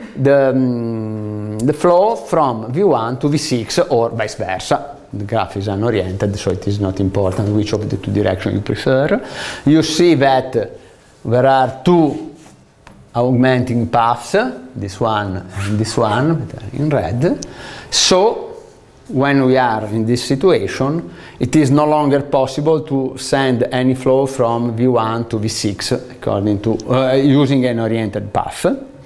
Speaker 1: the flow from V1 to V6 or vice versa. The graph is unoriented, so it is not important which of the two directions you prefer. You see that there are two augmenting paths, this one and this one, in red. So when we are in this situation, it is no longer possible to send any flow from V1 to V6 according to using an oriented path.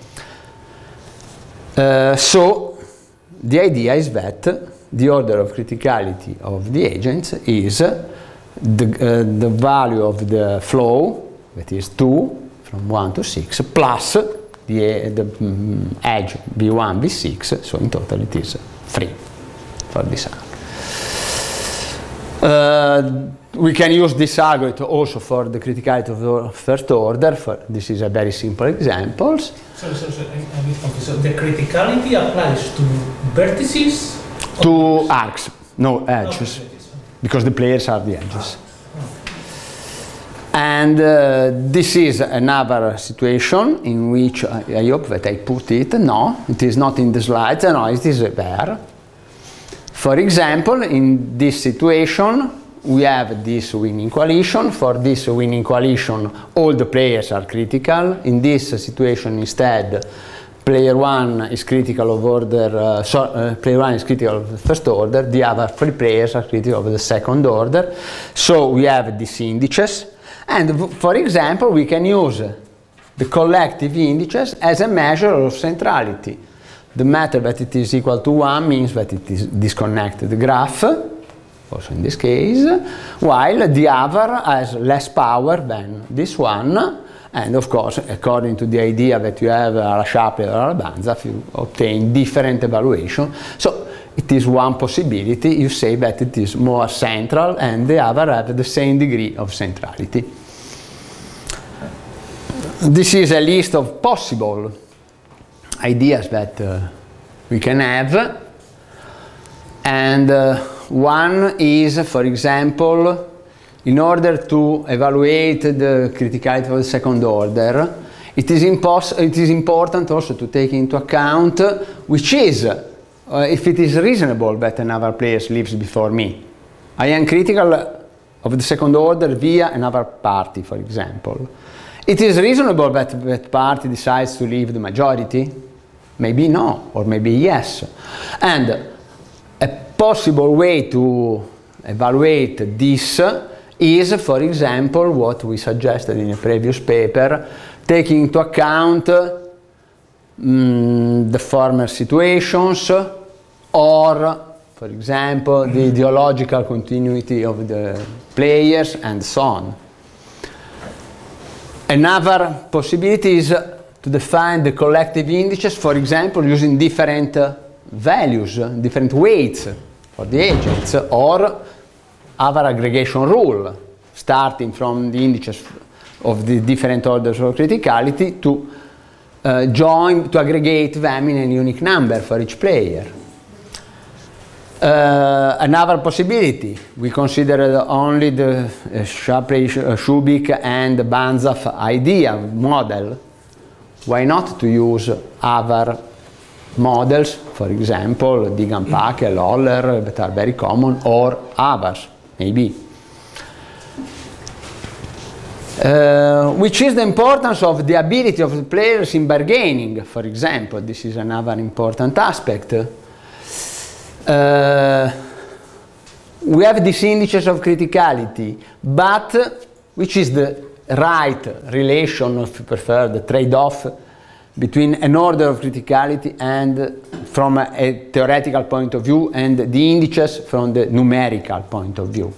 Speaker 1: So the idea is that the order of criticality of the agents is the value of the flow, that is 2 from 1 to 6, plus the edge V1, V6, so in total it is 3 for this algorithm. We can use this algorithm also for the criticality of the first order. This is a very simple example.
Speaker 3: So I'm a bit confused. So the criticality applies to vertices?
Speaker 1: To arcs, no edges, because the players are the edges. And this is another situation in which I hope that I put it. No, it is not in the slides. No, it is there. For example, in this situation, we have this winning coalition. For this winning coalition, all the players are critical. In this situation, instead, player 1 is critical of order. Player 1 is critical of the first order. The other 3 players are critical of the second order. So we have these indices. And for example, we can use the collective indices as a measure of centrality. The matter that it is equal to 1 means that it is disconnected graph, also in this case, while the other has less power than this one. And of course, according to the idea that you have a Shapley or a Banzhaf, you obtain different evaluation. So it is one possibility. You say that it is more central and the other have the same degree of centrality. This is a list of possible ideas that we can have. And one is, for example, in order to evaluate the criticality of the second order, it is important also to take into account which is, if it is reasonable that another player lives before me. I am critical of the second order via another party, for example. It is reasonable that that party decides to leave the majority? Maybe no, or maybe yes. And a possible way to evaluate this is, for example, what we suggested in a previous paper, taking into account the former situations, or, for example, the ideological continuity of the players, and so on. Another possibility is to define the collective indices, for example, using different values, different weights for the agents, or other aggregation rule, starting from the indices of the different orders of criticality to to aggregate them in a unique number for each player. Another possibility, we considered only the Shapley-Shubik and Banzhaf idea model. Why not to use other models, for example, Digan-Packer, Loller, that are very common, or others, maybe. Which is the importance of the ability of the players in bargaining, for example. This is another important aspect. We have these indices of criticality, but which is the right relation, if you prefer, the trade-off between an order of criticality and from a theoretical point of view and the indices from the numerical point of view.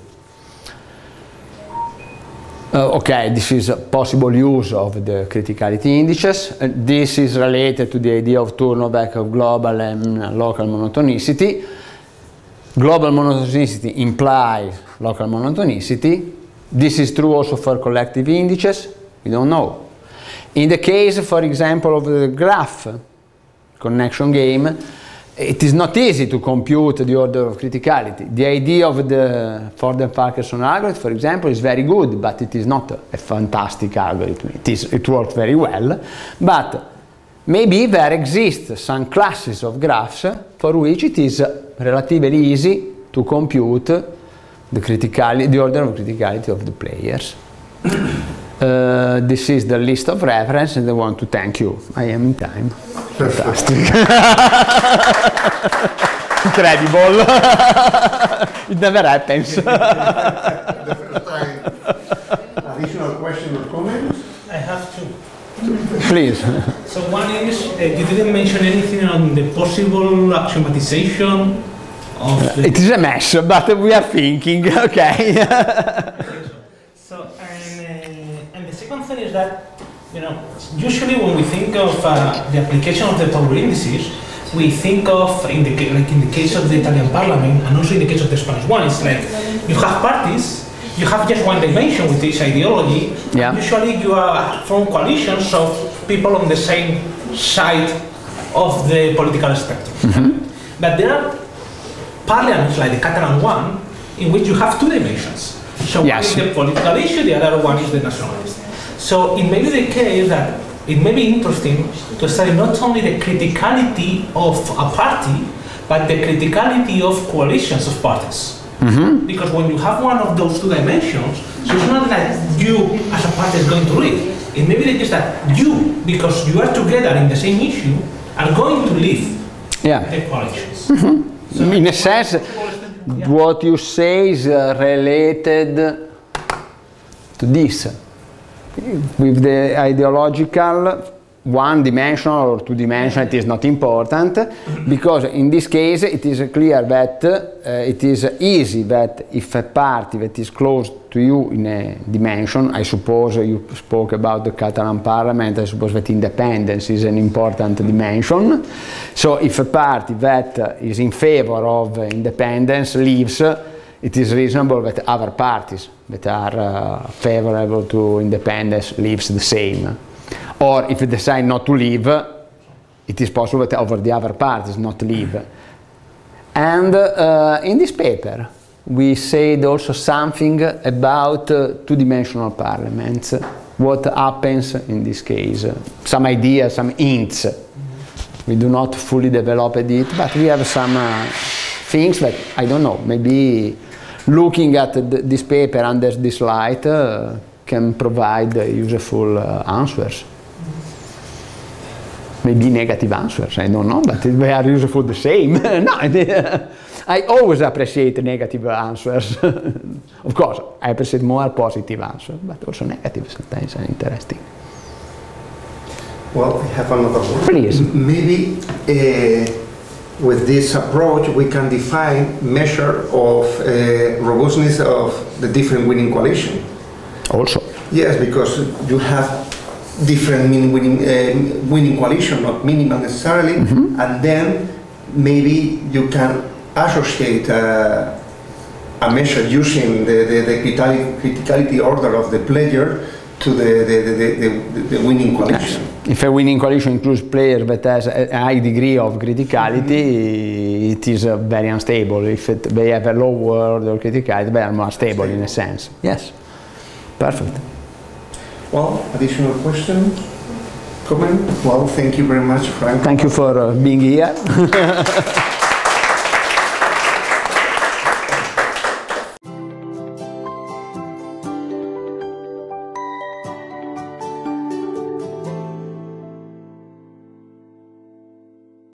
Speaker 1: Okay, this is a possible use of the criticality indices. This is related to the idea of Turnovac of global and local monotonicity. Global monotonicity implies local monotonicity. This is true also for collective indices. We don't know. In the case, for example, of the graph connection game, it is not easy to compute the order of criticality. The idea of the Forden-Farquharson algorithm, for example, is very good, but it is not a fantastic algorithm. It works very well, but maybe there exist some classes of graphs for which it is relatively easy to compute the order of criticality of the players. This is the list of reference, and I want to thank you. I am in time. Fantastic. Incredible. It never happens.
Speaker 2: The first time. Additional question or comments?
Speaker 3: I have two.
Speaker 1: Please.
Speaker 3: So one is, you didn't mention anything on the possible axiomatization of the...
Speaker 1: It is a mess, but we are thinking, okay.
Speaker 3: So, and the second thing is that, you know, usually when we think of the application of the power indices, we think of, like in the case of the Italian parliament, and also in the case of the Spanish one, it's like you have parties, you have just one dimension with this ideology.
Speaker 1: Yeah.
Speaker 3: Usually you form coalitions of people on the same side of the political spectrum. Mm-hmm. But there are parliaments like the Catalan one, in which you have two dimensions. So
Speaker 1: yes.
Speaker 3: One is the political issue, the other one is the nationalist. So it may be the case that it may be interesting to study not only the criticality of a party, but the criticality of coalitions of parties. Mm-hmm. Because when you have one of those two dimensions, so it's not that you as a party is going to lead. It may be the case that you, because you are together in the same issue, are going to lead the coalitions.
Speaker 1: Mm-hmm. So in a sense, what you say is related to this. With the ideological one-dimensional or two-dimensional, it is not important, because in this case it is clear that it is easy that if a party that is close to you in a dimension, I suppose you spoke about the Catalan parliament, I suppose that independence is an important dimension. So if a party that is in favor of independence leaves, it is reasonable that other parties that are favorable to independence leaves the same. Or if you decide not to leave, it is possible that over the other parties not leave. And in this paper, we said also something about two-dimensional parliaments. What happens in this case? Some ideas, some hints. We do not fully develop it, but we have some things that, I don't know, maybe looking at this paper under this light can provide useful answers. Maybe negative answers, I don't know, but they are useful the same. No, I always appreciate negative answers. Of course, I appreciate more positive answers, but also negative sometimes are interesting.
Speaker 2: Well, I have another one.
Speaker 1: Please.
Speaker 2: Maybe with this approach we can define measure of robustness of the different winning coalition.
Speaker 1: Also.
Speaker 2: Yes, because you have different winning coalition, not minimal necessarily, mm-hmm. and then maybe you can associate a measure using the criticality order of the player to the winning coalition.
Speaker 1: Yes. If a winning coalition includes players that has a high degree of criticality, it is very unstable. If they have a lower order of criticality, they are more stable in a sense. Yes, perfect.
Speaker 2: Well, additional question? Comment? Well, thank you very much, Frank.
Speaker 1: Thank you for being here.